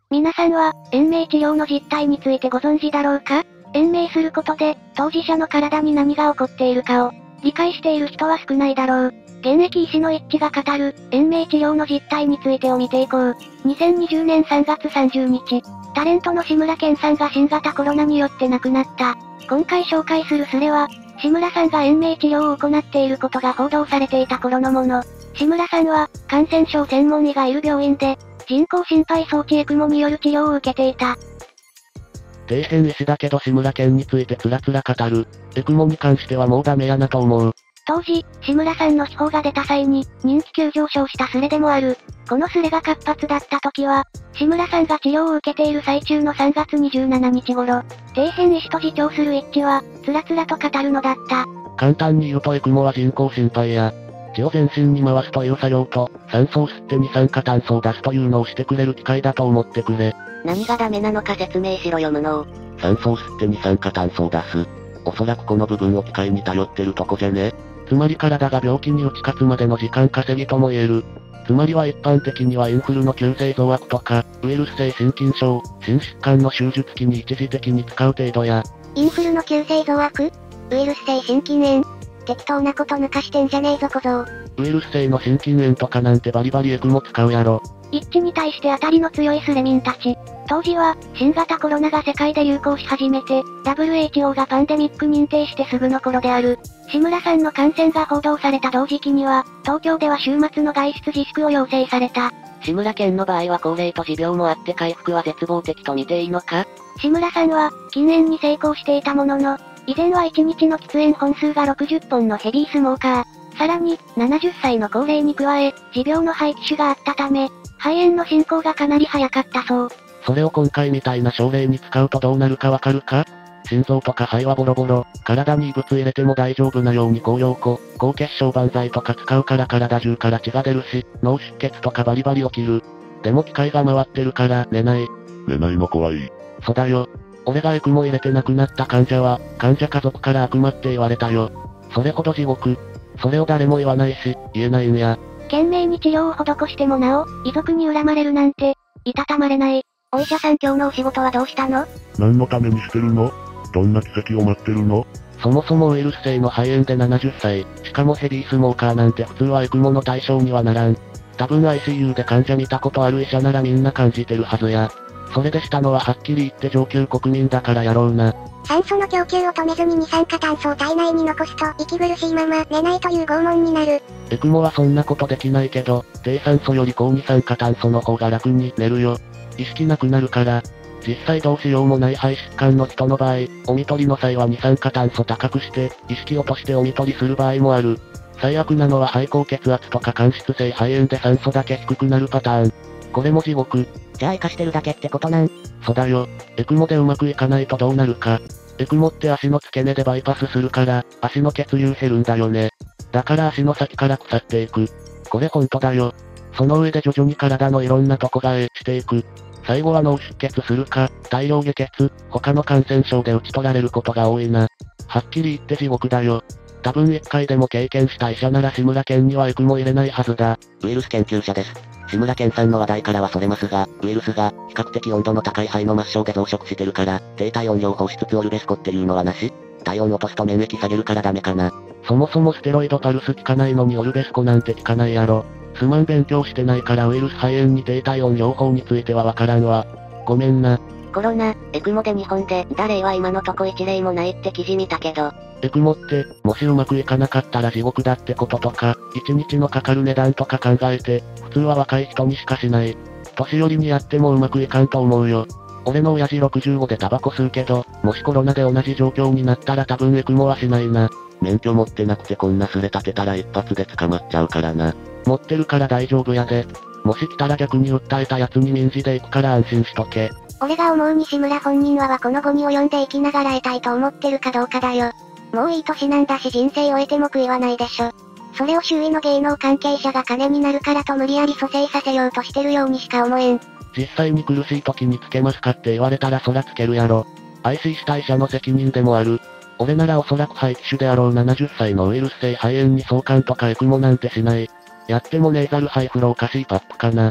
皆さんは、延命治療の実態についてご存知だろうか？延命することで、当事者の体に何が起こっているかを、理解している人は少ないだろう。現役医師の一致が語る、延命治療の実態についてを見ていこう。2020年3月30日、タレントの志村けんさんが新型コロナによって亡くなった。今回紹介するスレは、志村さんが延命治療を行っていることが報道されていた頃のもの。志村さんは、感染症専門医がいる病院で、人工心肺装置エクモによる治療を受けていた。 底辺医師だけど志村けんについてつらつら語る。エクモに関してはもうダメやなと思う。 当時、志村さんの秘宝が出た際に、人気急上昇したスレでもある。このスレが活発だった時は、志村さんが治療を受けている最中の3月27日頃、底辺医師と自重する一致は、つらつらと語るのだった。 簡単に言うとエクモは人工心肺や、血を全身に回すという作業と、酸素を吸って二酸化炭素を出すというのをしてくれる機械だと思ってくれ。 何がダメなのか説明しろよ無能。 酸素を吸って二酸化炭素を出す。おそらくこの部分を機械に頼ってるとこじゃね？つまり体が病気に打ち勝つまでの時間稼ぎとも言える。つまりは一般的にはインフルの急性増悪とか、ウイルス性心筋症、心疾患の手術期に一時的に使う程度や。 インフルの急性増悪？ウイルス性心筋炎？適当なこと抜かしてんじゃねえぞ小僧。 ウイルス性の心筋炎とかなんてバリバリエクモ使うやろ。 一致に対して当たりの強いスレ民たち。当時は、新型コロナが世界で流行し始めて、WHO がパンデミック認定してすぐの頃である。志村さんの感染が報道された同時期には、東京では週末の外出自粛を要請された。 志村けんの場合は高齢と持病もあって回復は絶望的と見ていいのか？ 志村さんは、禁煙に成功していたものの、以前は1日の喫煙本数が60本のヘビースモーカー。さらに、70歳の高齢に加え、持病の肺気腫があったため、肺炎の進行がかなり早かったそう。 それを今回みたいな症例に使うとどうなるかわかるか？心臓とか肺はボロボロ、体に異物入れても大丈夫なように高陽子、高血小板剤とか使うから体中から血が出るし、脳出血とかバリバリ起きる。でも機械が回ってるから寝ない。 寝ないの怖い。 そうだよ。俺がエクモ入れて亡くなった患者は、患者家族から悪魔って言われたよ。それほど地獄。それを誰も言わないし、言えないんや。 懸命に治療を施してもなお、遺族に恨まれるなんて、いたたまれない。 お医者さん今日のお仕事はどうしたの？ 何のためにしてるの？どんな奇跡を待ってるの？ そもそもウイルス性の肺炎で70歳、しかもヘビースモーカーなんて普通はエクモの対象にはならん。多分 ICU で患者見たことある医者ならみんな感じてるはずや。それでしたのははっきり言って上級国民だからやろうな。 酸素の供給を止めずに二酸化炭素を体内に残すと息苦しいまま寝ないという拷問になる。 エクモはそんなことできないけど、低酸素より高二酸化炭素の方が楽に寝るよ。意識なくなるから。実際どうしようもない肺疾患の人の場合、お見取りの際は二酸化炭素高くして、意識落としてお見取りする場合もある。最悪なのは肺高血圧とか間質性肺炎で酸素だけ低くなるパターン。これも地獄。 じゃあ生かしてるだけってことなん？ そうだよ。エクモでうまくいかないとどうなるか。エクモって足の付け根でバイパスするから、足の血流減るんだよね。だから足の先から腐っていく。これほんとだよ。その上で徐々に体のいろんなとこがしていく。最後は脳出血するか、大量下血、他の感染症で打ち取られることが多いな。はっきり言って地獄だよ。多分一回でも経験した医者なら志村けんにはエクモ入れないはずだ。 ウイルス研究者です。志村けんさんの話題からはそれますが、ウイルスが、比較的温度の高い肺の末梢で増殖してるから、低体温療法しつつオルベスコっていうのはなし？体温落とすと免疫下げるからダメかな。 そもそもステロイドパルス効かないのにオルベスコなんて効かないやろ。すまん勉強してないからウイルス肺炎に低体温療法についてはわからんわ。ごめんな。 コロナ、エクモで日本で出た例は今のとこ一例もないって記事見たけど。 エクモって、もしうまくいかなかったら地獄だってこととか、1日のかかる値段とか考えて、普通は若い人にしかしない。年寄りにやってもうまくいかんと思うよ。俺の親父65でタバコ吸うけど、もしコロナで同じ状況になったら多分エクモはしないな。 免許持ってなくてこんなすれ立てたら一発で捕まっちゃうからな。 持ってるから大丈夫やで。もし来たら逆に訴えたやつに民事で行くから安心しとけ。 俺が思うに志村本人はこのゴミを読んで生きながら得たいと思ってるかどうかだよ。もういい年なんだし人生終えても悔いはないでしょ。それを周囲の芸能関係者が金になるからと無理やり蘇生させようとしてるようにしか思えん。 実際に苦しい時につけますかって言われたらそらつけるやろ。愛しした医者の責任でもある。俺ならおそらく肺気腫であろう70歳のウイルス性肺炎に相関とかエクモなんてしない。やってもネーザルハイフローか CPAP かな。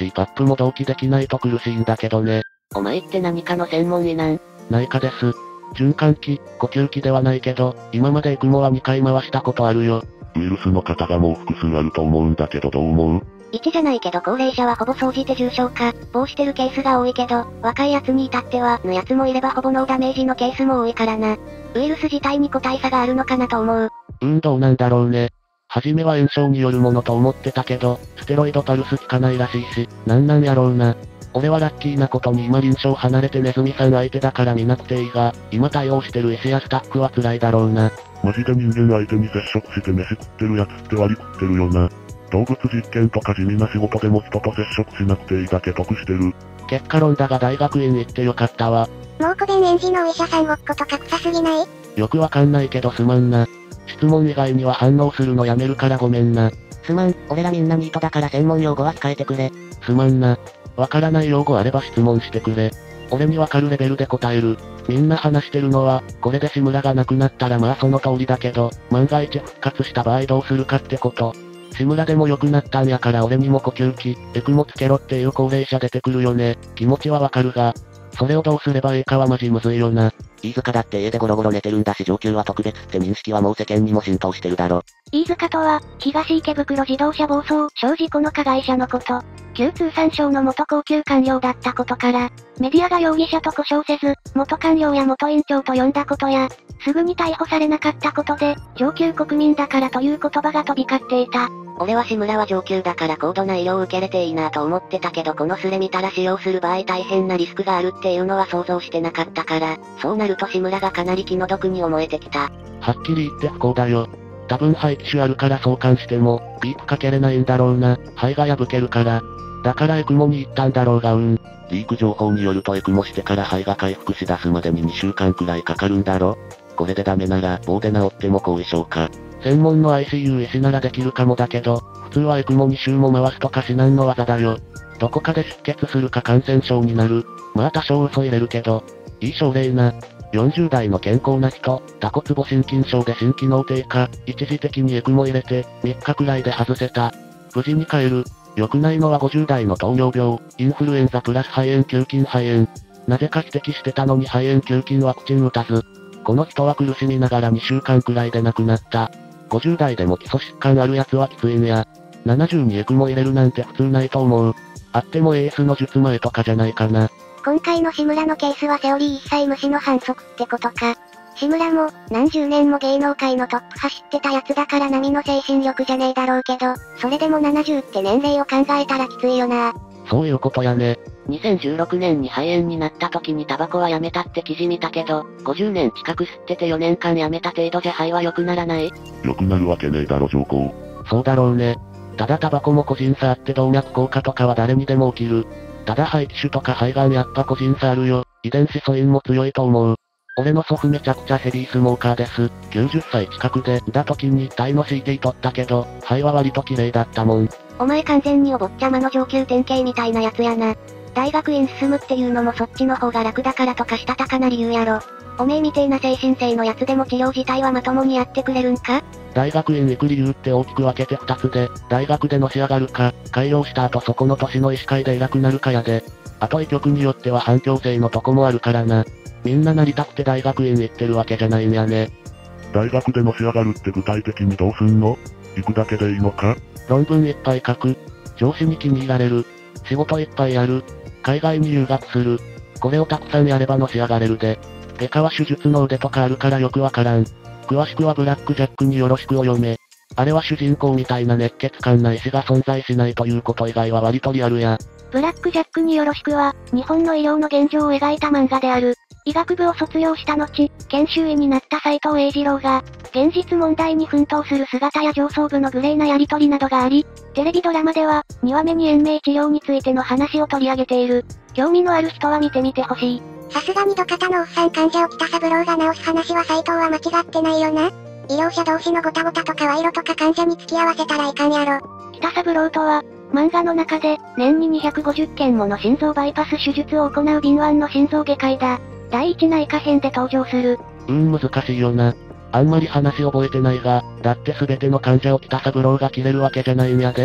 CPAP も同期できないと苦しいんだけどね。 お前って何かの専門医なん？ 内科です。循環器、呼吸器ではないけど、今までエクモは2回回したことあるよ。 ウイルスの方がもう複数あると思うんだけどどう思う ?1じゃないけど高齢者はほぼ総じて重症化、防してるケースが多いけど、若いやつに至っては、のやつもいればほぼノーダメージのケースも多いからな。ウイルス自体に個体差があるのかなと思う。 どうなんだろうね。はじめは炎症によるものと思ってたけど、ステロイドパルス効かないらしいし、なんやろうな。俺はラッキーなことに今臨床離れてネズミさん相手だから見なくていいが、今対応してる医師やスタッフは辛いだろうな。 マジで人間相手に接触して飯食ってるやつって割り食ってるよな。動物実験とか地味な仕事でも人と接触しなくていいだけ得してる。 結果論だが大学院行ってよかったわ。 蒙古弁園児のお医者さんごっことか臭すぎない？ よくわかんないけどすまんな。質問以外には反応するのやめるからごめんな。 すまん、俺らみんなニートだから専門用語は控えてくれ。 すまんな。わからない用語あれば質問してくれ。俺にわかるレベルで答える。みんな話してるのは、これで志村が亡くなったらまあその通りだけど、万が一復活した場合どうするかってこと。志村でも良くなったんやから俺にも呼吸器、エクモつけろっていう高齢者出てくるよね。気持ちはわかるが、それをどうすればいいかはマジむずいよな。 飯塚だって家でゴロゴロ寝てるんだし上級は特別って認識はもう世間にも浸透してるだろ。 飯塚とは、東池袋自動車暴走、小事故の加害者のこと。旧通産省の元高級官僚だったことから、メディアが容疑者と呼称せず、元官僚や元院長と呼んだことや、すぐに逮捕されなかったことで、上級国民だからという言葉が飛び交っていた。 俺は志村は上級だから高度な医療を受けれていいなと思ってたけどこのスレ見たら使用する場合大変なリスクがあるっていうのは想像してなかったから、そうなると志村がかなり気の毒に思えてきた。 はっきり言って不幸だよ。多分肺気腫あるから送還しても、ビープかけれないんだろうな。肺が破けるから。だからエクモに行ったんだろうがリーク情報によるとエクモしてから肺が回復し出すまでに2週間くらいかかるんだろ。これでダメなら棒で治っても後遺症か。 専門の ICU 医師ならできるかもだけど、普通はエクモ2週も回すとか至難の技だよ。どこかで出血するか感染症になる。まあ多少嘘入れるけど、いい症例な。40代の健康な人、多骨母心筋症で心機能低下、一時的にエクモ入れて、3日くらいで外せた。無事に帰る。良くないのは50代の糖尿病、インフルエンザプラス肺炎球菌肺炎。なぜか指摘してたのに肺炎球菌ワクチン打たず。この人は苦しみながら2週間くらいで亡くなった。50代でも基礎疾患あるやつはきついんや。70にエクモ入れるなんて普通ないと思う。あっても AS の術前とかじゃないかな。 今回の志村のケースはセオリー一切無視の反則ってことか。志村も、何十年も芸能界のトップ走ってたやつだから並の精神力じゃねえだろうけど、それでも70って年齢を考えたらきついよな。 そういうことやね。 2016年に肺炎になった時にタバコはやめたって記事見たけど、50年近く吸ってて4年間やめた程度じゃ肺は良くならない？ 良くなるわけねえだろ上皇。 そうだろうね。ただタバコも個人差あって動脈硬化とかは誰にでも起きる。ただ肺気腫とか肺がんやっぱ個人差あるよ。遺伝子素因も強いと思う。俺の祖父めちゃくちゃヘビースモーカーです。90歳近くで、だ時に体の CT 取ったけど、肺は割と綺麗だったもん。 お前完全にお坊ちゃまの上級典型みたいなやつやな。大学院進むっていうのもそっちの方が楽だからとかしたたかな理由やろ。おめえみてえな精神性のやつでも治療自体はまともにやってくれるんか？ 大学院行く理由って大きく分けて2つで、大学でのし上がるか、開業した後そこの年の医師会で偉くなるかやで。あと医局によっては反強制のとこもあるからな。みんななりたくて大学院行ってるわけじゃないんやね。 大学でのし上がるって具体的にどうすんの？行くだけでいいのか？ 論文いっぱい書く。上司に気に入られる。仕事いっぱいやる。海外に留学する。これをたくさんやればのし上がれるで。外科は手術の腕とかあるからよくわからん。詳しくはブラックジャックによろしくを読め。あれは主人公みたいな熱血感な医師が存在しないということ以外は割とリアルや。 ブラックジャックによろしくは、日本の医療の現状を描いた漫画である。医学部を卒業した後、研修医になった斉藤栄二郎が、現実問題に奮闘する姿や上層部の無礼なやり取りなどがあり、テレビドラマでは、2話目に延命治療についての話を取り上げている。興味のある人は見てみてほしい。 さすがに土方のおっさん患者を北三郎が治す話は斉藤は間違ってないよな。医療者同士のごたごたとか賄賂とか患者に付き合わせたらいかんやろ。 北三郎とは、漫画の中で、年に250件もの心臓バイパス手術を行う敏腕の心臓外科医だ。第一内科編で登場する。 難しいよな。あんまり話覚えてないが、だって全ての患者を北三郎が切れるわけじゃないんやで。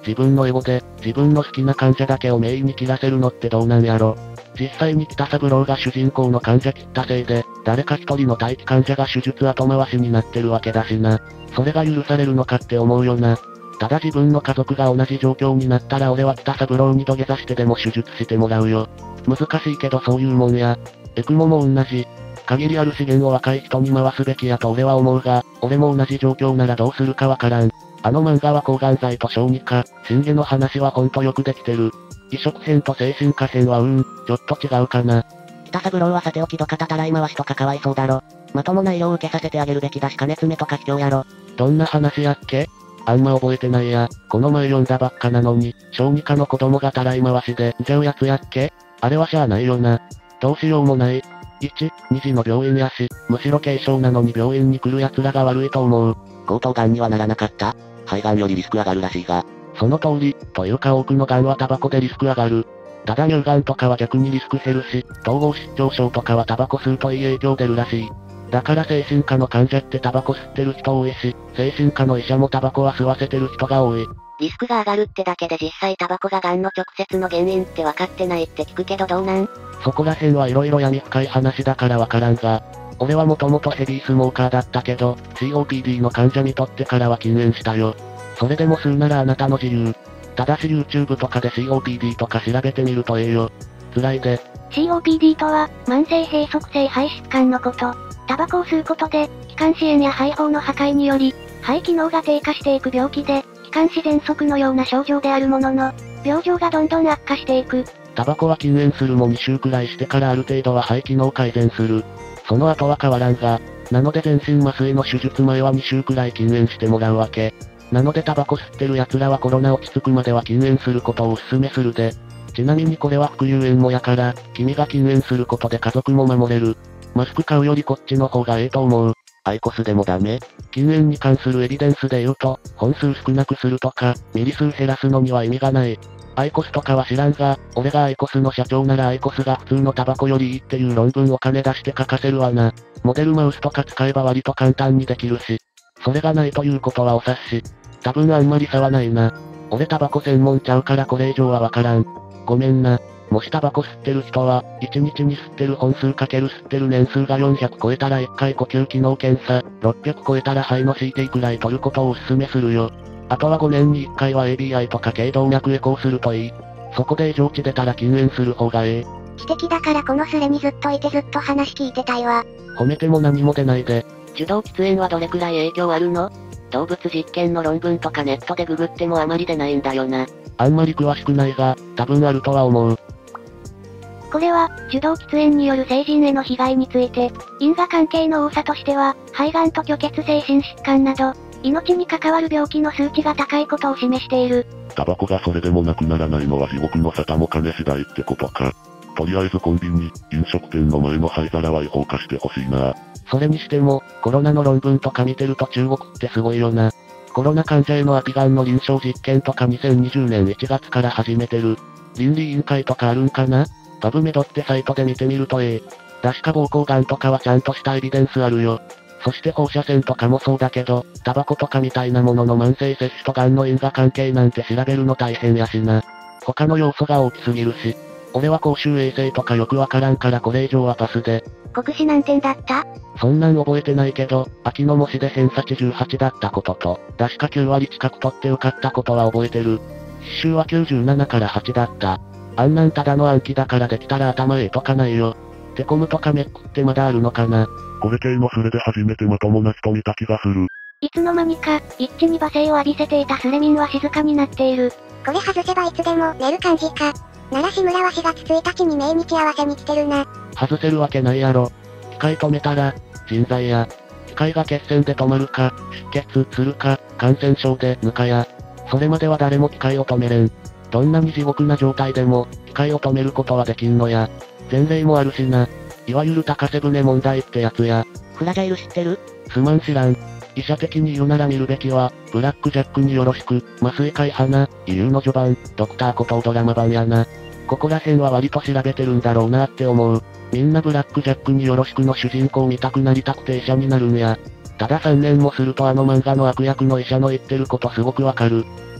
自分のエゴで、自分の好きな患者だけを名医に切らせるのってどうなんやろ。実際に北三郎が主人公の患者切ったせいで、誰か一人の待機患者が手術後回しになってるわけだしな。それが許されるのかって思うよな。ただ自分の家族が同じ状況になったら俺は北三郎に土下座してでも手術してもらうよ。難しいけどそういうもんや。エクモも同じ。限りある資源を若い人に回すべきやと俺は思うが、俺も同じ状況ならどうするかわからん。あの漫画は抗がん剤と小児科、心外の話はほんとよくできてる。移植編と精神科編はちょっと違うかな。 北三郎はさておきとかたたらい回しとかかわいそうだろ。まともな医療を受けさせてあげるべきだし金詰めとか卑怯やろ。 どんな話やっけ？あんま覚えてないや。この前読んだばっかなのに、小児科の子供がたらい回しで、じゃうやつやっけ？あれはしゃあないよな。どうしようもない。1、2時の病院やし、むしろ軽症なのに病院に来る奴らが悪いと思う。 喉頭がんにはならなかった？肺がんよりリスク上がるらしいが。 その通り、というか多くのがんはタバコでリスク上がる。ただ乳がんとかは逆にリスク減るし、統合失調症とかはタバコ吸うといい影響出るらしい。だから精神科の患者ってタバコ吸ってる人多いし、精神科の医者もタバコは吸わせてる人が多い。 リスクが上がるってだけで実際タバコが癌の直接の原因って分かってないって聞くけどどうなん？ そこら辺は色々闇深い話だからわからんが、俺はもともとヘビースモーカーだったけど、COPD の患者にとってからは禁煙したよ。それでも吸うならあなたの自由。ただし YouTube とかで COPD とか調べてみるとええよ。辛いで。 COPD とは、慢性閉塞性肺疾患のこと。タバコを吸うことで、気管支炎や肺胞の破壊により、肺機能が低下していく病気で、気管支喘息のような症状であるものの、病状がどんどん悪化していく。 タバコは禁煙するも2週くらいしてからある程度は肺機能改善する。その後は変わらんが、なので全身麻酔の手術前は2週くらい禁煙してもらうわけ。なのでタバコ吸ってる奴らはコロナ落ち着くまでは禁煙することをお勧めするで。ちなみにこれは副流煙もやから、君が禁煙することで家族も守れる。マスク買うよりこっちの方がええと思う。 アイコスでもダメ？ 禁煙に関するエビデンスで言うと、本数少なくするとか、ミリ数減らすのには意味がない。アイコスとかは知らんが、俺がアイコスの社長ならアイコスが普通のタバコよりいいっていう論文お金出して書かせるわな。モデルマウスとか使えば割と簡単にできるし。それがないということはお察し。多分あんまり差はないな。俺タバコ専門ちゃうからこれ以上はわからん。ごめんな。もしタバコ吸ってる人は、1日に吸ってる本数×吸ってる年数が400超えたら1回呼吸機能検査、600超えたら肺の CT くらい取ることをお勧めするよ。あとは5年に1回は ABI とか頸動脈エコーするといい。そこで異常値出たら禁煙する方がええ。 知的だからこのスレにずっといてずっと話聞いてたいわ。 褒めても何も出ないで。 受動喫煙はどれくらい影響あるの？動物実験の論文とかネットでググってもあまり出ないんだよな。 あんまり詳しくないが、多分あるとは思う。 これは、受動喫煙による成人への被害について、因果関係の多さとしては、肺がんと虚血性心疾患など、命に関わる病気の数値が高いことを示している。 タバコがそれでもなくならないのは地獄の沙汰も金次第ってことか。とりあえずコンビニ、飲食店の前の灰皿は違法化してほしいな。 それにしても、コロナの論文とか見てると中国ってすごいよな。コロナ患者へのアピガンの臨床実験とか2020年1月から始めてる。倫理委員会とかあるんかな？パブメドってサイトで見てみると確か膀胱がんとかはちゃんとしたエビデンスあるよ。そして放射線とかもそうだけど、タバコとかみたいなものの慢性摂取とがんの因果関係なんて調べるの大変やしな。他の要素が大きすぎるし。俺は公衆衛生とかよくわからんからこれ以上はパスで。 国試何点だった？ そんなん覚えてないけど、秋の模試で偏差値18だったことと、確か9割近く取って受かったことは覚えてる。必修は97から8だった。あんなんただの暗記だからできたら頭とかないよ。テコムとかメックってまだあるのかな？ これ系のスレで初めてまともな人見た気がする。 いつの間にか、一致に罵声を浴びせていたスレミンは静かになっている。 これ外せばいつでも寝る感じか。奈良市村は4月1日に命日合わせに来てるな。 外せるわけないやろ。機械止めたら、人材や。機械が血栓で止まるか、出血するか、感染症でぬかや。それまでは誰も機械を止めれん。どんなに地獄な状態でも、機械を止めることはできんのや。前例もあるしな。いわゆる高瀬舟問題ってやつや。 フラジャイル知ってる？ すまん知らん。医者的に言うなら見るべきは、ブラックジャックによろしく、麻酔科医花、EUの序盤、ドクターことドラマ版やな。ここら辺は割と調べてるんだろうなって思う。みんなブラックジャックによろしくの主人公見たくなりたくて医者になるんや。ただ3年もするとあの漫画の悪役の医者の言ってることすごくわかる。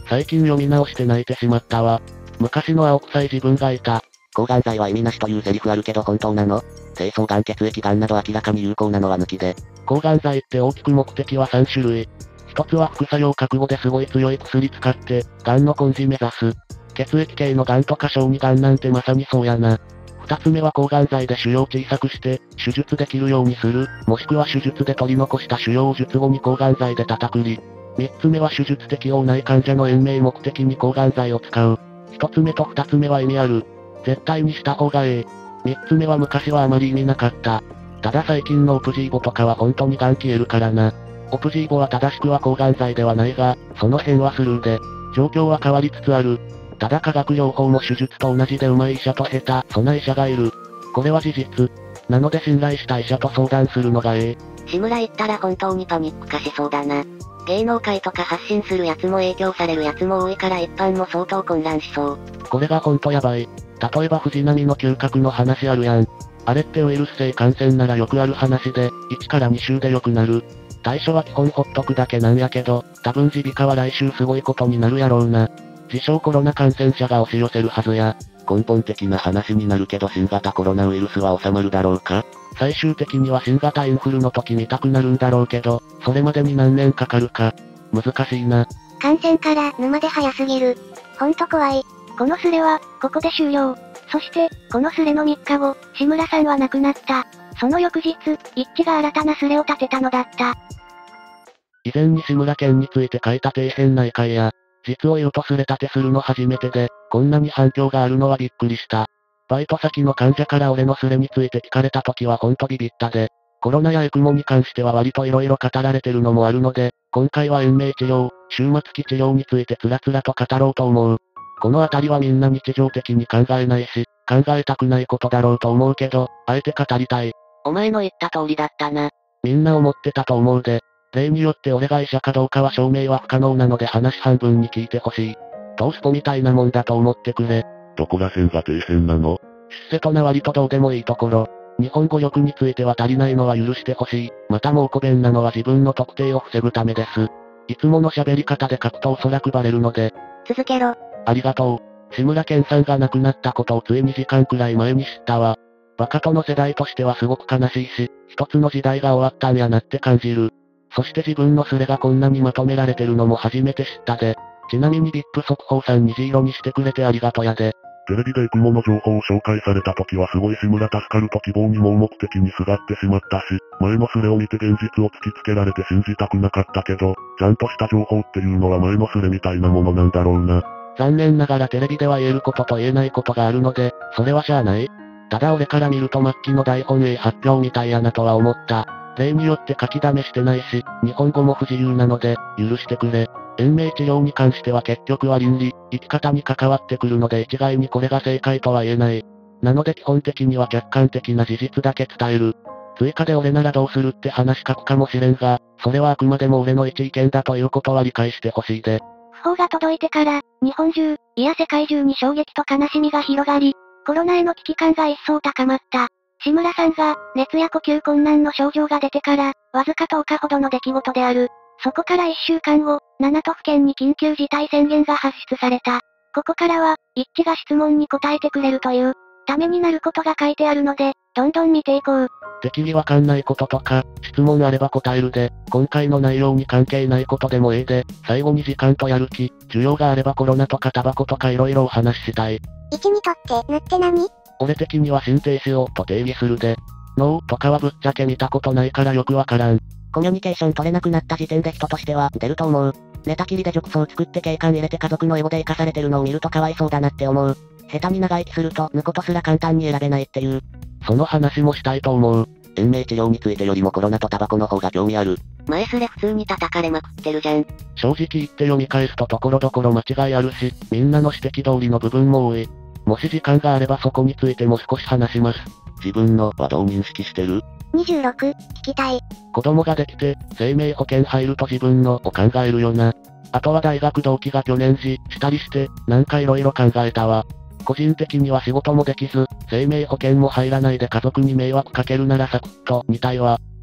最近読み直して泣いてしまったわ。昔の青臭い自分がいた。 抗がん剤は意味なしというセリフあるけど本当なの？精巣がん、血液がんなど明らかに有効なのは抜きで。 抗がん剤って大きく目的は3種類。一つは副作用覚悟ですごい強い薬使って、がんの根治目指す。血液系のがんとか小児がんなんてまさにそうやな。二つ目は抗がん剤で腫瘍を小さくして、手術できるようにする、もしくは手術で取り残した腫瘍を術後に抗がん剤で叩くり。三つ目は手術適応ない患者の延命目的に抗がん剤を使う。一つ目と二つ目は意味ある。絶対にした方がええ。三つ目は昔はあまり意味なかった。ただ最近のオプジーボとかは本当にがん消えるからな。オプジーボは正しくは抗がん剤ではないが、その辺はスルーで、状況は変わりつつある。ただ化学療法も手術と同じで上手い医者と下手、そんな医者がいる。これは事実。なので信頼した医者と相談するのがええ。 志村言ったら本当にパニック化しそうだな。芸能界とか発信するやつも影響されるやつも多いから一般も相当混乱しそう。 これがほんとやばい。例えば藤波の嗅覚の話あるやん。あれってウイルス性感染ならよくある話で、1から2週で良くなる。対処は基本ほっとくだけなんやけど、多分耳鼻科は来週すごいことになるやろうな。自称コロナ感染者が押し寄せるはずや。 根本的な話になるけど新型コロナウイルスは収まるだろうか？ 最終的には新型インフルの時見たくなるんだろうけど、それまでに何年かかるか。難しいな。 感染から沼で早すぎる。ほんと怖い。 このスレは、ここで終了。そして、このスレの3日後、志村さんは亡くなった。その翌日、一致が新たなスレを立てたのだった。 以前に志村けんについて書いた底辺内科や、実を言うとスレ立てするの初めてで、こんなに反響があるのはびっくりした。バイト先の患者から俺のスレについて聞かれた時はほんとビビったで。コロナやエクモに関しては割と色々語られてるのもあるので、今回は延命治療、終末期治療についてつらつらと語ろうと思う。このあたりはみんな日常的に考えないし、考えたくないことだろうと思うけど、あえて語りたい。 お前の言った通りだったな。 みんな思ってたと思うで。例によって俺が医者かどうかは証明は不可能なので話半分に聞いてほしい。トースポみたいなもんだと思ってくれ。 どこら辺が底辺なの？ 出世とな割とどうでもいいところ。日本語力については足りないのは許してほしい。またもうこ弁なのは自分の特定を防ぐためです。いつもの喋り方で書くとおそらくバレるので。 続けろ。 ありがとう。志村けんさんが亡くなったことをつい2時間くらい前に知ったわ。バカとの世代としてはすごく悲しいし、一つの時代が終わったんやなって感じる。そして自分のスレがこんなにまとめられてるのも初めて知ったで。ちなみに VIP 速報さん虹色にしてくれてありがとやで。 テレビでエクモの情報を紹介された時はすごい志村助かると希望に盲目的にすがってしまったし、前のスレを見て現実を突きつけられて信じたくなかったけど、ちゃんとした情報っていうのは前のスレみたいなものなんだろうな。 残念ながらテレビでは言えることと言えないことがあるので、それはしゃあない。ただ俺から見ると末期の大本営発表みたいやなとは思った。例によって書きだめしてないし、日本語も不自由なので、許してくれ。延命治療に関しては結局は倫理、生き方に関わってくるので一概にこれが正解とは言えない。なので基本的には客観的な事実だけ伝える。追加で俺ならどうするって話書くかもしれんが、それはあくまでも俺の一意見だということは理解してほしいで。 訃報が届いてから、日本中、いや世界中に衝撃と悲しみが広がり、コロナへの危機感が一層高まった。志村さんが、熱や呼吸困難の症状が出てから、わずか10日ほどの出来事である。そこから1週間後、7都府県に緊急事態宣言が発出された。ここからは、一致が質問に答えてくれるという、ためになることが書いてあるので、どんどん見ていこう。 適宜わかんないこととか、質問あれば答えるで、今回の内容に関係ないことでもええで、最後に時間とやる気、需要があればコロナとかタバコとか色々お話ししたい。 1にとって、ぬって何？ 俺的には心停止をと定義するで。脳とかはぶっちゃけ見たことないからよくわからん。 コミュニケーション取れなくなった時点で人としては出ると思う。寝たきりで褥瘡作って警官入れて家族のエゴで生かされてるのを見るとかわいそうだなって思う。下手に長生きすると、ぬことすら簡単に選べないっていう。 その話もしたいと思う。 延命治療についてよりもコロナとタバコの方が興味ある。 前スレ普通に叩かれまくってるじゃん。 正直言って読み返すと所々間違いあるし、みんなの指摘通りの部分も多い。もし時間があればそこについても少し話します。 自分のはどう認識してる ？26、聞きたい。 子供ができて、生命保険入ると自分のを考えるよな。あとは大学同期が去年したりして、なんか色々考えたわ。個人的には仕事もできず、生命保険も入らないで家族に迷惑かけるならサクッと、2体は。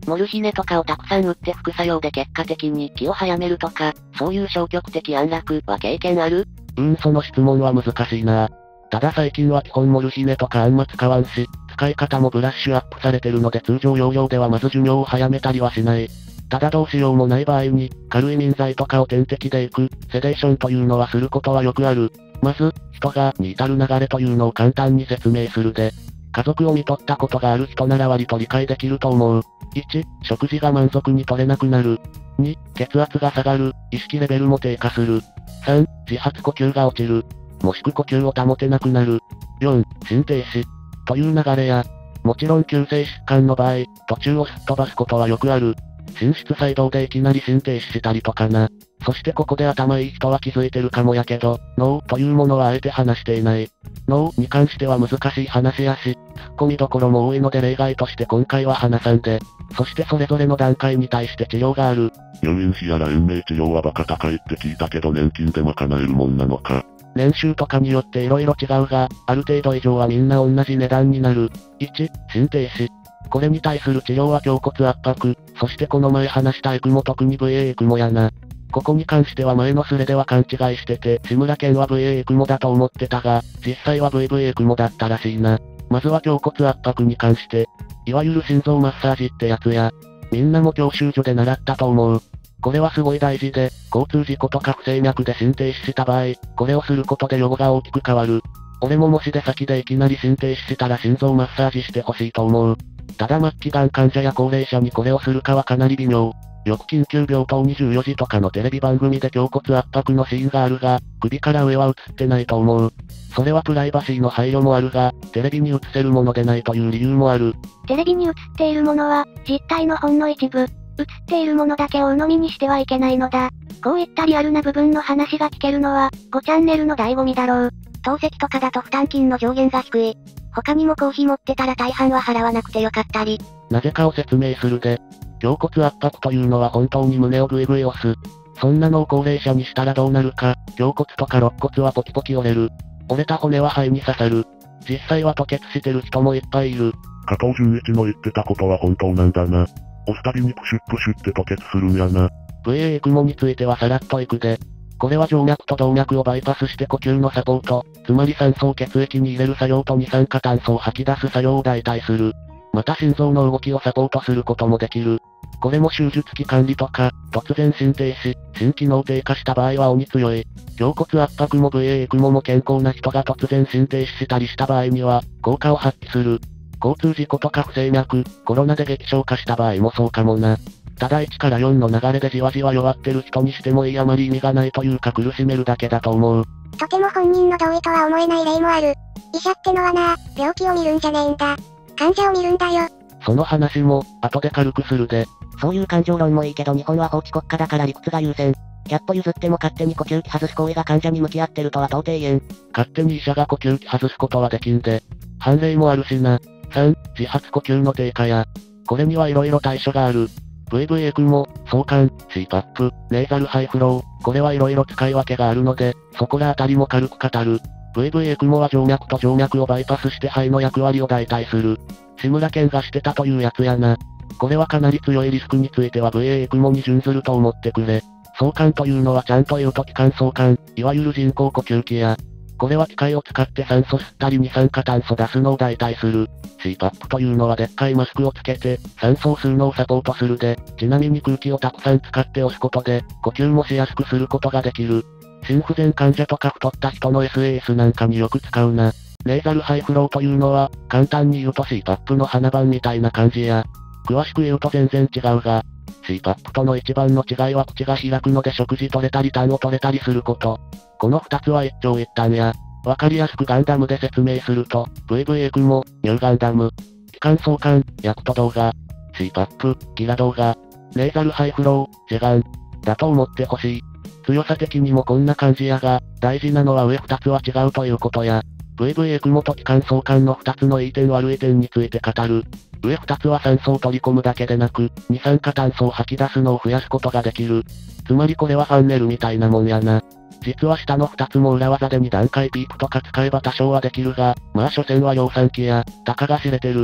モルヒネとかをたくさん打って副作用で結果的に気を早めるとか、そういう消極的安楽は経験ある？ その質問は難しいな。ただ最近は基本モルヒネとかあんま使わんし、使い方もブラッシュアップされてるので通常用量ではまず寿命を早めたりはしない。ただどうしようもない場合に、軽い眠剤とかを点滴でいく、セデーションというのはすることはよくある。まず、人がに至る流れというのを簡単に説明するで。家族を見とったことがある人なら割と理解できると思う。1、食事が満足に取れなくなる。2、血圧が下がる、意識レベルも低下する。3、自発呼吸が落ちる。もしく呼吸を保てなくなる。4、心停止。という流れや、もちろん急性疾患の場合、途中をすっ飛ばすことはよくある。心室細動でいきなり心停止したりとかな。そしてここで頭いい人は気づいてるかもやけど、脳というものはあえて話していない。脳に関しては難しい話やし、突っ込みどころも多いので例外として今回は話さんで。そしてそれぞれの段階に対して治療がある。 入院費やら延命治療はバカ高いって聞いたけど年金で賄えるもんなのか。 年収とかによって色々違うが、ある程度以上はみんな同じ値段になる。1、心停止。これに対する治療は胸骨圧迫、そしてこの前話したエクモ特に VA エクモやな。ここに関しては前のスレでは勘違いしてて、志村けんは VA エクモだと思ってたが、実際は VV エクモだったらしいな。まずは胸骨圧迫に関して、いわゆる心臓マッサージってやつや、みんなも教習所で習ったと思う。これはすごい大事で、交通事故とか不整脈で心停止した場合、これをすることで予後が大きく変わる。俺ももし出先でいきなり心停止したら心臓マッサージしてほしいと思う。ただ末期がん患者や高齢者にこれをするかはかなり微妙。よく緊急病棟24時とかのテレビ番組で胸骨圧迫のシーンがあるが、首から上は映ってないと思う。それはプライバシーの配慮もあるが、テレビに映せるものでないという理由もある。 テレビに映っているものは、実体のほんの一部。映っているものだけを鵜呑みにしてはいけないのだ。こういったリアルな部分の話が聞けるのは、5チャンネルの醍醐味だろう。 透析とかだと負担金の上限が低い。他にも公費持ってたら大半は払わなくてよかったり。 なぜかを説明するで。胸骨圧迫というのは本当に胸をグイグイ押す。そんなのを高齢者にしたらどうなるか、胸骨とか肋骨はポキポキ折れる。折れた骨は肺に刺さる。実際は吐血してる人もいっぱいいる。 加藤純一の言ってたことは本当なんだな。押すたびにプシュップシュって吐血するんやな。 VA エクモについてはさらっといくで。これは静脈と動脈をバイパスして呼吸のサポート、つまり酸素を血液に入れる作用と二酸化炭素を吐き出す作用を代替する。また心臓の動きをサポートすることもできる。これも手術期管理とか、突然心停止、心機能低下した場合は鬼強い。胸骨圧迫も VA エクモも健康な人が突然心停止したりした場合には、効果を発揮する。交通事故とか不整脈、コロナで激症化した場合もそうかもな。ただ1から4の流れでじわじわ弱ってる人にしてもいいあまり意味がないというか苦しめるだけだと思う。 とても本人の同意とは思えない例もある。医者ってのはな、病気を見るんじゃねえんだ。患者を見るんだよ。 その話も、後で軽くするで。 そういう感情論もいいけど日本は法治国家だから理屈が優先。100歩譲っても勝手に呼吸器外す行為が患者に向き合ってるとは到底言えん。 勝手に医者が呼吸器外すことはできんで。判例もあるしな。3、自発呼吸の低下や。これには色々対処がある。VV エクモ、相関、CPAP、ネーザルハイフロー、これは色々使い分けがあるので、そこらあたりも軽く語る。VV エクモは静脈と静脈をバイパスして肺の役割を代替する。志村けんがしてたというやつやな。これはかなり強いリスクについては VA エクモに準ずると思ってくれ。相関というのはちゃんと言うと気管相関、いわゆる人工呼吸器や。これは機械を使って酸素吸ったり二酸化炭素出すのを代替する。CPAP というのはでっかいマスクをつけて、酸素を吸うのをサポートするで、ちなみに空気をたくさん使って押すことで、呼吸もしやすくすることができる。心不全患者とか太った人の SAS なんかによく使うな。ネーザルハイフローというのは、簡単に言うと CPAP の花番みたいな感じや。詳しく言うと全然違うが、CPAP との一番の違いは口が開くので食事取れたり痰を取れたりすること。この二つは一長一短や。わかりやすくガンダムで説明すると、VV エクモ、ニューガンダム、気管相関、薬都動画、CPAP、ギラ動画、ネーザルハイフロー、ジェガン、だと思ってほしい。強さ的にもこんな感じやが、大事なのは上二つは違うということや。VV エクモと気管相関の二つのいい点悪い点について語る。上二つは酸素を取り込むだけでなく、二酸化炭素を吐き出すのを増やすことができる。つまりこれはファンネルみたいなもんやな。実は下の二つも裏技で2段階ピープとか使えば多少はできるが、まあ所詮は量産機や、たかが知れてる。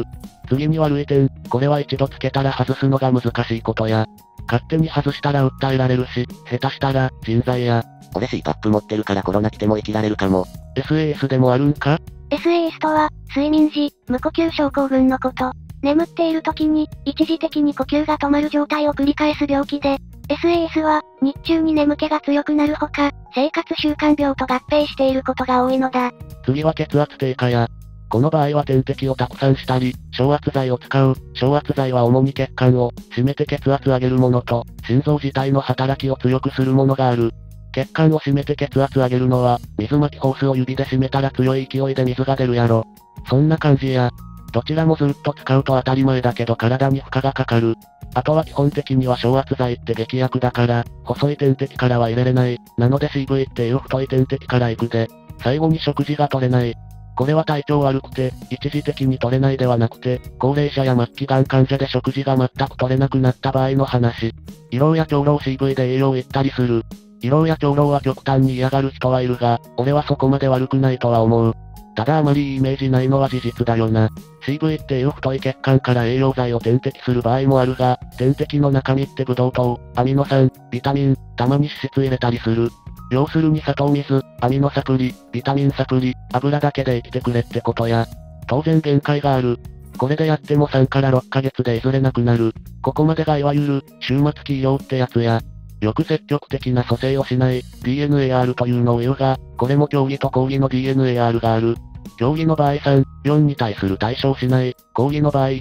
次に悪い点、これは一度つけたら外すのが難しいことや、勝手に外したら訴えられるし、下手したら、人罪や。 俺 CPAP 持ってるからコロナ来ても生きられるかも。 SAS でもあるんか？ SAS とは、睡眠時、無呼吸症候群のこと。眠っている時に、一時的に呼吸が止まる状態を繰り返す病気で、SAS は、日中に眠気が強くなるほか、生活習慣病と合併していることが多いのだ。 次は血圧低下や。この場合は点滴をたくさんしたり、昇圧剤を使う。昇圧剤は主に血管を、締めて血圧上げるものと、心臓自体の働きを強くするものがある。血管を締めて血圧上げるのは、水巻きホースを指で締めたら強い勢いで水が出るやろ。そんな感じや。どちらもずっと使うと当たり前だけど体に負荷がかかる。あとは基本的には昇圧剤って劇薬だから、細い点滴からは入れれない。なので CV っていう太い点滴から行くで、最後に食事が取れない。これは体調悪くて、一時的に取れないではなくて、高齢者や末期がん患者で食事が全く取れなくなった場合の話。胃ろうや腸ろう CV で栄養行ったりする。胃ろうや腸ろうは極端に嫌がる人はいるが、俺はそこまで悪くないとは思う。ただあまりいいイメージないのは事実だよな。CV っていう太い血管から栄養剤を点滴する場合もあるが、点滴の中身ってブドウ糖、アミノ酸、ビタミン、たまに脂質入れたりする。要するに砂糖水、アミノサプリ、ビタミンサプリ、油だけで生きてくれってことや。当然限界がある。これでやっても3から6ヶ月でいずれなくなる。ここまでがいわゆる、終末期医療ってやつや。よく積極的な蘇生をしない、DNAR というのを言うが、これも競技と講義の DNAR がある。競技の場合3、4に対する対処をしない、講義の場合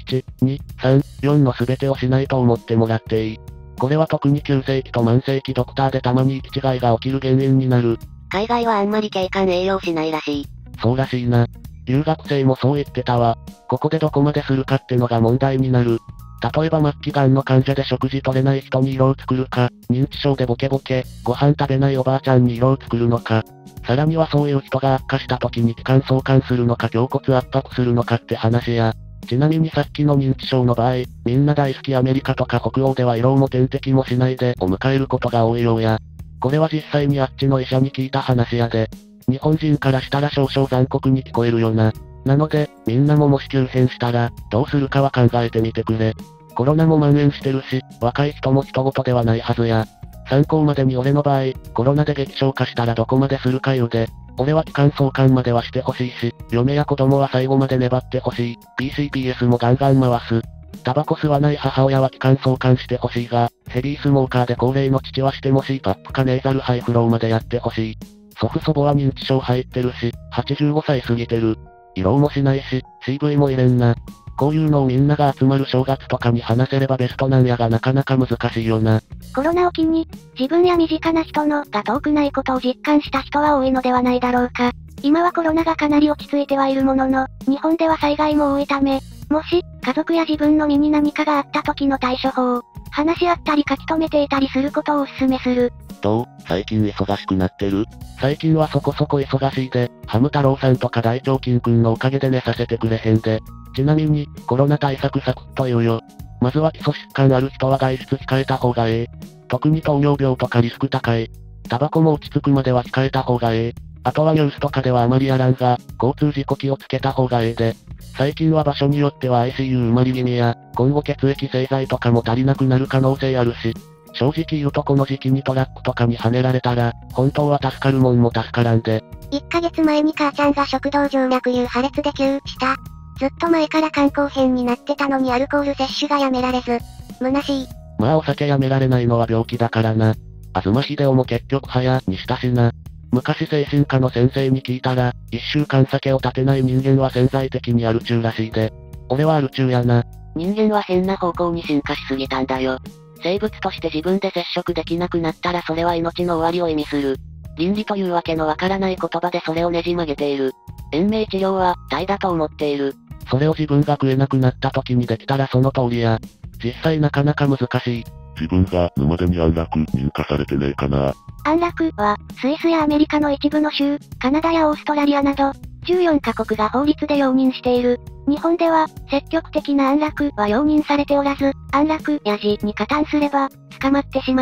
1、2、3、4の全てをしないと思ってもらっていい。これは特に急性期と慢性期ドクターでたまに行き違いが起きる原因になる。 海外はあんまり経管栄養しないらしい。 そうらしいな。留学生もそう言ってたわ。ここでどこまでするかってのが問題になる。例えば末期がんの患者で食事取れない人に胃ろう作るか、認知症でボケボケ、ご飯食べないおばあちゃんに胃ろう作るのか。さらにはそういう人が悪化した時に気管相関するのか胸骨圧迫するのかって話や。ちなみにさっきの認知症の場合、みんな大好きアメリカとか北欧では胃ろうも点滴もしないでお迎えることが多いようや。これは実際にあっちの医者に聞いた話やで。日本人からしたら少々残酷に聞こえるよな。なので、みんなももし急変したら、どうするかは考えてみてくれ。コロナも蔓延してるし、若い人も人事ではないはずや。参考までに俺の場合、コロナで激症化したらどこまでするか言うで。俺は気管相関まではしてほしいし、嫁や子供は最後まで粘ってほしい。PCPS もガンガン回す。タバコ吸わない母親は気管相関してほしいが、ヘビースモーカーで高齢の父はしても CPAP かネーザルハイフローまでやってほしい。祖父祖母は認知症入ってるし、85歳過ぎてる。胃ろうもしないし、CV も入れんな。こういうのをみんなが集まる正月とかに話せればベストなんやがなかなか難しいよな。 コロナを機に、自分や身近な人のが遠くないことを実感した人は多いのではないだろうか。今はコロナがかなり落ち着いてはいるものの、日本では災害も多いため、もし、家族や自分の身に何かがあった時の対処法を、話し合ったり書き留めていたりすることをお勧めする。 どう？最近忙しくなってる？ 最近はそこそこ忙しいで、ハム太郎さんとか大腸菌くんのおかげで寝させてくれへんで。ちなみに、コロナ対策サクッと言うよ。まずは基礎疾患ある人は外出控えた方がええ。特に糖尿病とかリスク高い。タバコも落ち着くまでは控えた方がええ。あとはニュースとかではあまりやらんが、交通事故気をつけた方がええで。最近は場所によっては ICU 埋まり気味や、今後血液製剤とかも足りなくなる可能性あるし。正直言うとこの時期にトラックとかに跳ねられたら、本当は助かるもんも助からんで。 1ヶ月前に母ちゃんが食道静脈瘤破裂で急死した。ずっと前から肝硬変になってたのにアルコール摂取がやめられず、虚しい。 まあお酒やめられないのは病気だからな。東秀夫も結局早にしたしな。昔精神科の先生に聞いたら、1週間酒を立てない人間は潜在的にアル中らしいで。俺はアル中やな。 人間は変な方向に進化しすぎたんだよ。生物として自分で接触できなくなったらそれは命の終わりを意味する。倫理というわけのわからない言葉でそれをねじ曲げている。延命治療は、大だと思っている。 それを自分が食えなくなった時にできたらその通りや。実際なかなか難しい。 自分が沼でに安楽認可されてねえかな。 安楽は、スイスやアメリカの一部の州、カナダやオーストラリアなど、14カ国が法律で容認している。日本では、積極的な安楽は容認されておらず、安楽やじに加担すれば、捕まってしまう。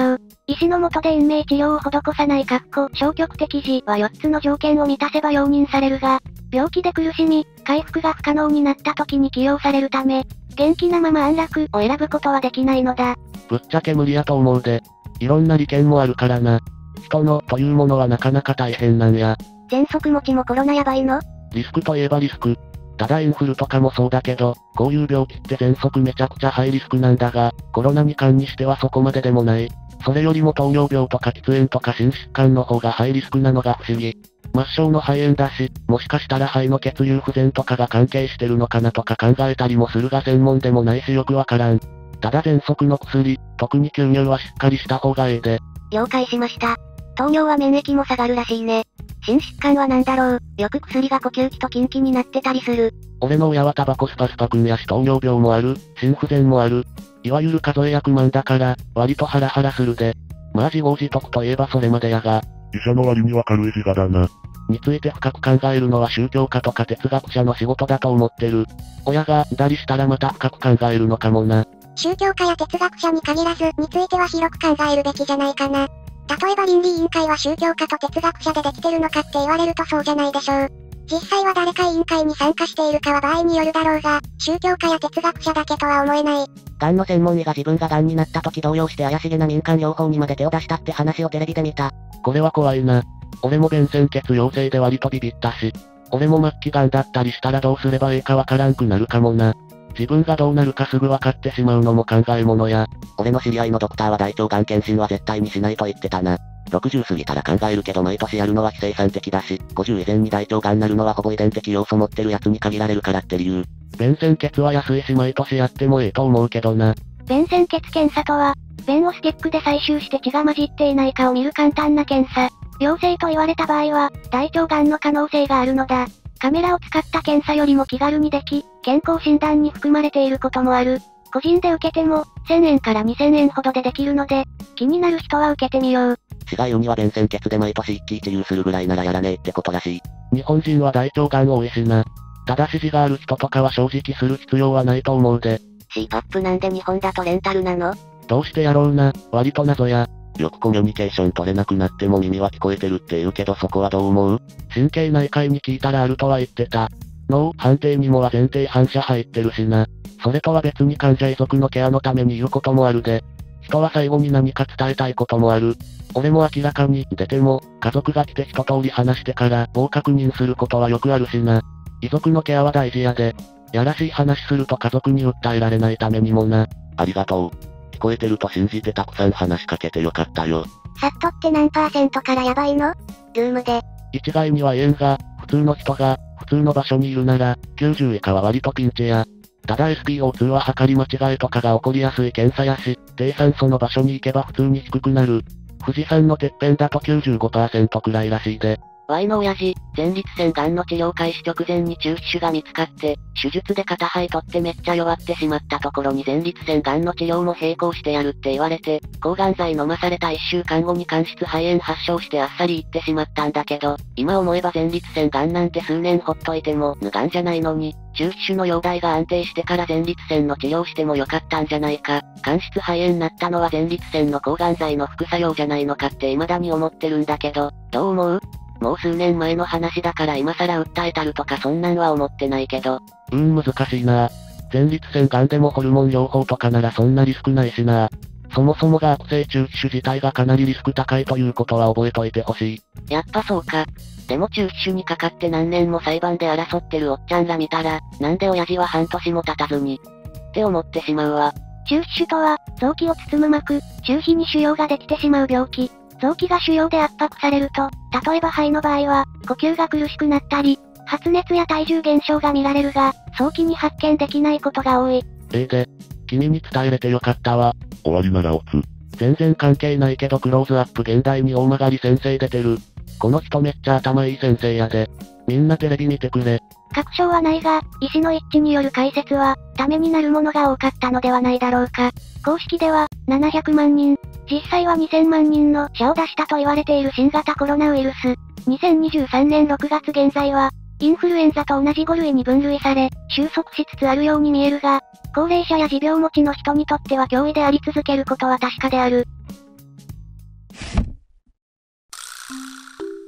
医師の下で延命治療を施さない消極的時は4つの条件を満たせば容認されるが、病気で苦しみ、回復が不可能になった時に起用されるため、元気なまま安楽を選ぶことはできないのだ。 ぶっちゃけ無理やと思うで。いろんな利権もあるからな。人のというものはなかなか大変なんや。 喘息持ちもコロナやばいの？ リスクといえばリスク。ただインフルとかもそうだけど、こういう病気って喘息めちゃくちゃハイリスクなんだが、コロナに関にしてはそこまででもない。それよりも糖尿病とか喫煙とか心疾患の方がハイリスクなのが不思議。末梢の肺炎だし、もしかしたら肺の血流不全とかが関係してるのかなとか考えたりもするが専門でもないしよくわからん。ただ喘息の薬、特に吸入はしっかりした方がいいで。 了解しました。糖尿は免疫も下がるらしいね。心疾患は何だろう。よく薬が呼吸器と近畿になってたりする。 俺の親はタバコスパスパ君やし糖尿病もある、心不全もある。いわゆる数え役満だから、割とハラハラするで。まあ自業自得といえばそれまでやが。 医者の割には軽い自我だな。 について深く考えるのは宗教家とか哲学者の仕事だと思ってる。親が、だりしたらまた深く考えるのかもな。 宗教家や哲学者に限らず、については広く考えるべきじゃないかな。例えば倫理委員会は宗教家と哲学者でできてるのかって言われるとそうじゃないでしょう。実際は誰か委員会に参加しているかは場合によるだろうが、宗教家や哲学者だけとは思えない。 癌の専門医が自分が癌になった時動揺して怪しげな民間療法にまで手を出したって話をテレビで見た。 これは怖いな。俺も便潜血陽性で割とビビったし。俺も末期癌だったりしたらどうすればいいかわからんくなるかもな。自分がどうなるかすぐ分かってしまうのも考えものや。 俺の知り合いのドクターは大腸がん検診は絶対にしないと言ってたな。60過ぎたら考えるけど毎年やるのは非生産的だし、50以前に大腸がんなるのはほぼ遺伝的要素持ってるやつに限られるからって理由。 便潜血は安いし毎年やってもいいと思うけどな。 便潜血検査とは、便をスティックで採集して血が混じっていないかを見る簡単な検査。陽性と言われた場合は、大腸がんの可能性があるのだ。カメラを使った検査よりも気軽にでき、健康診断に含まれていることもある。個人で受けても、1000円から2000円ほどでできるので、気になる人は受けてみよう。 死が言うには便潜血で毎年一喜一憂するぐらいならやらねえってことらしい。 日本人は大腸がん多いしな。ただ指示がある人とかは正直する必要はないと思うで。 CPAP なんで日本だとレンタルなの？ どうしてやろうな、割と謎や。 よくコミュニケーション取れなくなっても耳は聞こえてるって言うけどそこはどう思う？ 神経内科医に聞いたらあるとは言ってた。脳、判定にもは前提反射入ってるしな。それとは別に患者遺族のケアのために言うこともあるで。人は最後に何か伝えたいこともある。俺も明らかに出ても、家族が来て一通り話してから棒確認することはよくあるしな。遺族のケアは大事やで。やらしい話すると家族に訴えられないためにもな。 ありがとう。聞こえてると信じてたくさん話しかけてよかったよ。 サットって何%からやばいの？ルームで。 一概には言えんが、普通の人が、普通の場所にいるなら、90以下は割とピンチや。ただ SPO2 は測り間違いとかが起こりやすい検査やし、低酸素の場所に行けば普通に低くなる。富士山のてっぺんだと 95% くらいらしいで。 Y の親父、前立腺癌の治療開始直前に中皮腫が見つかって、手術で片肺取ってめっちゃ弱ってしまったところに前立腺癌の治療も並行してやるって言われて、抗がん剤飲まされた1週間後に間質肺炎発症してあっさり言ってしまったんだけど、今思えば前立腺癌なんて数年ほっといても、無癌じゃないのに、中皮腫の容体が安定してから前立腺の治療してもよかったんじゃないか。間質肺炎になったのは前立腺の抗がん剤の副作用じゃないのかって未だに思ってるんだけど、どう思う？もう数年前の話だから今更訴えたるとかそんなんは思ってないけど。 難しいな。前立腺癌でもホルモン療法とかならそんなリスクないしな。そもそもが悪性中皮腫自体がかなりリスク高いということは覚えといてほしい。 やっぱそうか。でも中皮腫にかかって何年も裁判で争ってるおっちゃんら見たら、なんで親父は半年も経たずに。って思ってしまうわ。 中皮腫とは、臓器を包む膜、中皮に腫瘍ができてしまう病気。臓器が腫瘍で圧迫されると、例えば肺の場合は、呼吸が苦しくなったり、発熱や体重減少が見られるが、早期に発見できないことが多い。 で、君に伝えれてよかったわ。 終わりならオツ。 全然関係ないけどクローズアップ現代に大曲先生出てる。この人めっちゃ頭いい先生やで。みんなテレビ見てくれ。 確証はないが、医師の一致による解説は、ためになるものが多かったのではないだろうか。公式では、700万人、実際は2000万人の死を出したと言われている新型コロナウイルス。2023年6月現在は、インフルエンザと同じ5類に分類され、収束しつつあるように見えるが、高齢者や持病持ちの人にとっては脅威であり続けることは確かである。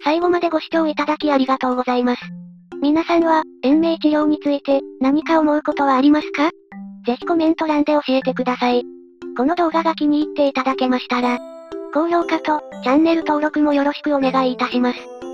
最後までご視聴いただきありがとうございます。皆さんは、延命治療について、何か思うことはありますか？ぜひコメント欄で教えてください。この動画が気に入っていただけましたら、高評価と、チャンネル登録もよろしくお願いいたします。